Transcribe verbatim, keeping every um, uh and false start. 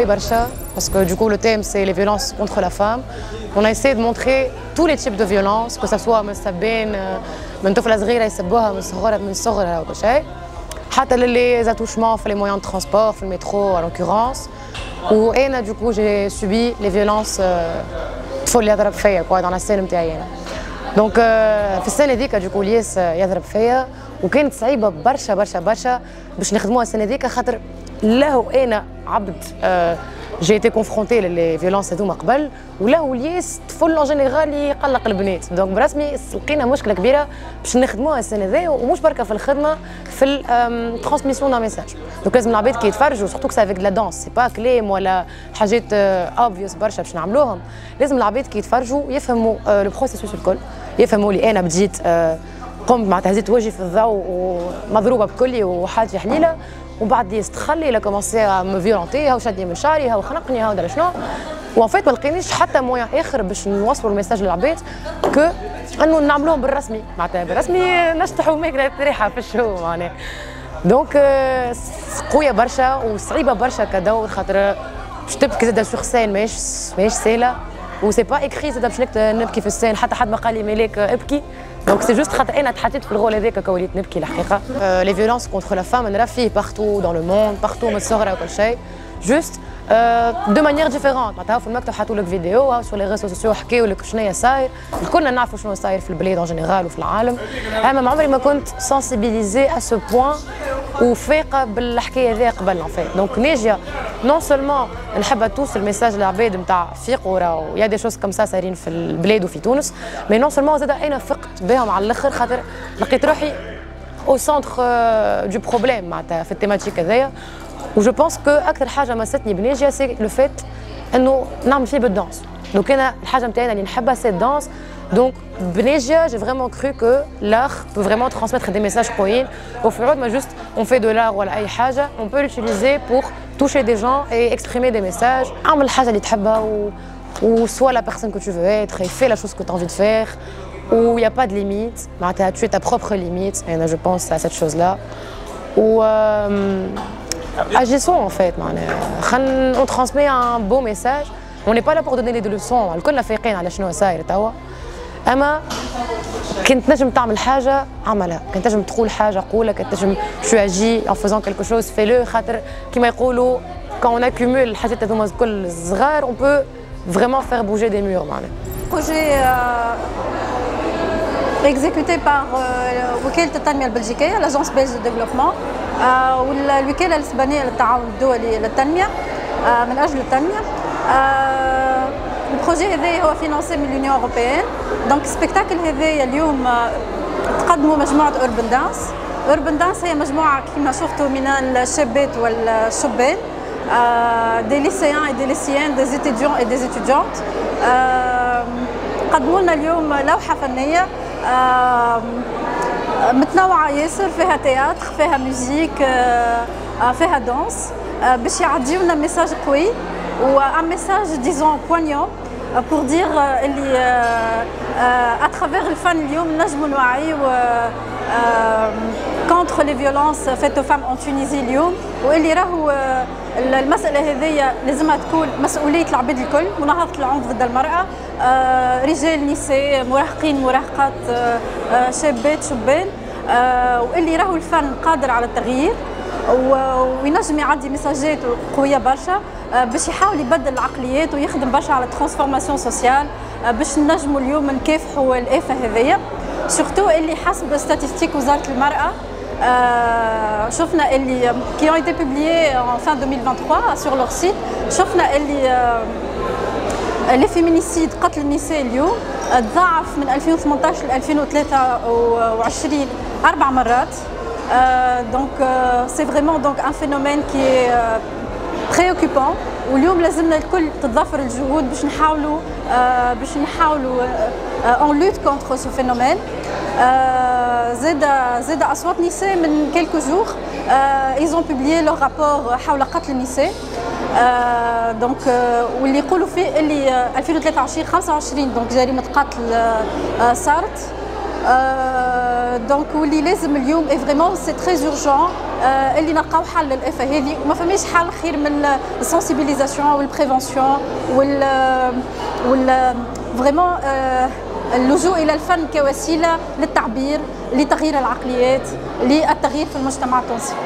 قوي برشا parce que du coup le thème c'est les violences contre la femme. On a essayé de montrer tous les types de violences que ça soit من سبين من طفلة صغيرة يسبوها من صغرها من صغرها وكل شيء حتى للي زاتوشمون في les moyens de transport في المترو en l'occurrence. وانا du coup j'ai subi les violences طفل اللي يضرب فيا quoi dans la scène نتاعي انا. دونك في السنة هذيك du coup الياس يضرب فيا وكانت صعيبة برشا برشا برشا باش نخدموها السنة هذيك خاطر له انا عبد جي ايتي كونفرونتي للي فيولونس هذوما قبل وله الياس طفل اون جينيرال يقلق البنات دونك برسمي لقينا مشكله كبيره باش نخدموها السنه ذي ومش بركه في الخدمه في الترانسميسيون دو ميساج دونك لازم العباد كي يتفرجوا سورتو كو افيك لا دانس سي با كلام ولا حاجات اوبفيوس برشا باش نعملوهم لازم العباد كي يتفرجوا يفهموا لو بروسيسوس الكل يفهموا لي انا بديت قمت مع تهزيت وجهي في الضوء ومضروبه بكلي وحالتي حليله وبعد يستخلي لا كومونسي مو فيولونتي هاو شدني من شعري هاو خنقني هاو درا شنو وان فيت ما لقينيش حتى مويان اخر باش نوصلوا الميساج للعباد كو انه نعملوهم بالرسمي معناتها بالرسمي نشطحوا ماكله ريحه في الشو معناها دونك قويه برشا وصعيبه برشا كدور خاطر باش تبكي زاد سوغ سين ماهيش ماهيش سهله وسي با اكري زاد باش نبكي في السين حتى حد ما قال لي مالك ابكي دونك سي جوست خاطر انا تحطيت في الغول هذاك كوليت نبكي الحقيقه لي فيولونس كونتر لا فام نرى فيه بارتو دون لو موند بارتو من الصغرى وكل شيء جوست دو مانيير ديفيرونت معناتها في المكتب حطوا لك فيديو سور لي ريزو سوسيو حكيوا لك شنو صاير الكلنا نعرفوا شنو صاير في البلاد اون جينيرال وفي العالم اما ما عمري ما كنت سونسيبيليزي ا سو بوان وفايقه بالحكايه هذه قبل ان فيت دونك ناجيه نون سولمون نحب توصل الميساج للعباد نتاع فيقوا راهو يا دي شوز كوم سا صايرين في البلاد وفي تونس مي نون سولمون زاد انا فقت بهم على الاخر خاطر لقيت روحي او سونتر دو بروبليم معناتها في التيماتيك هذايا و جو بونس كو اكثر حاجه مستني بناجيه سي لو فيت انه نعمل فيه بالدانس دونك انا الحاجه نتاعنا اللي نحبها سي الدانس دونك بناجيه j'ai vraiment cru que l'art peut vraiment transmettre des messages قويين وفي عود ما جوست on fait de l'art ولا اي حاجه on peut l'utiliser pour toucher des gens et exprimer des messages اعمل الحاجه اللي تحبها و ou soit la personne que tu veux être et fais la chose que tu as envie de faire où il n'y a pas de limite tu es ta propre limite et je pense à cette chose là ou euh, agissons en fait on transmet un beau message on n'est pas là pour donner des leçons الكلنا فايقين على شنو صاير توا اما كنت نجم تعمل حاجه عملها كنت نجم تقول حاجه قولها كنت نجم tu agis en faisant quelque chose fais-le خاطر كيما يقولوا quand on accumule الحاجات هذوما الكل صغار on peut vraiment faire bouger des murs معناها projet exécuté par وكالة التنمية البلجيكية l'agence belge de développement والوكالة الإسبانية للتعاون الدولي للتنمية من أجل التنمية البروجي هذا هو فينانسي من اليونيون اوروبيان دونك سبيكتاكل هذايا اليوم تقدموا مجموعه اوربن دانس اوربن دانس هي مجموعه كما شفتوا من الشابات والشبان دي ليسيان اي دي ليسيان دي ستوديون اي دي ستوديونت قدموا لنا اليوم لوحه فنيه متنوعه ياسر فيها تياتر فيها موزيك فيها دانس باش يعطيونا ميساج قوي ou un message disons poignant pour dire اللي à travers الفن اليوم نجموا نوعيو contre les violences faites aux femmes en Tunisie اليوم واللي راهو المسألة هذه لازمها تكون مسؤولية العباد الكل مناهضة العنف ضد المرأة رجال نساء مراهقين مراهقات شابات شبان واللي راهو الفن قادر على التغيير وينجم يعدي مساجات قويه برشا باش يحاول يبدل العقليات ويخدم برشا على الترانسفورماسيون سوسيال باش نجموا اليوم نكافحوا الآفة هذيا سورتو اللي حسب ستاتستيك وزاره المراه شفنا اللي كي ont été publiés en fin deux mille vingt-trois sur leur site شفنا اللي لي فيمينيسيد قتل النساء اليوم تضاعف من ألفين وثمانطاش ل ألفين وثلاثة وعشرين اربع مرات دونك سي فريمون دونك ان فينومين كي préoccupant واليوم لازمنا الكل تتضافر الجهود باش نحاولوا باش نحاولوا اون لوت كونتر سو فينومين زاد زاد اصوات نساء من كيلكو جور ايزون بوبليي لو رابور حول قتل النساء دونك واللي يقولوا فيه اللي ألفين وثلاثة وعشرين خمسة وعشرين دونك جريمه قتل صارت دونك واللي لازم اليوم اي فريمون سي تري اورجون اللي نلقاو حل للافه هذه، وما فماش حل خير من السنسيبيليزاسيون والبريفونسيون وال وال فريمون اللجوء الى الفن كوسيله للتعبير، لتغيير العقليات، للتغيير في المجتمع التونسي.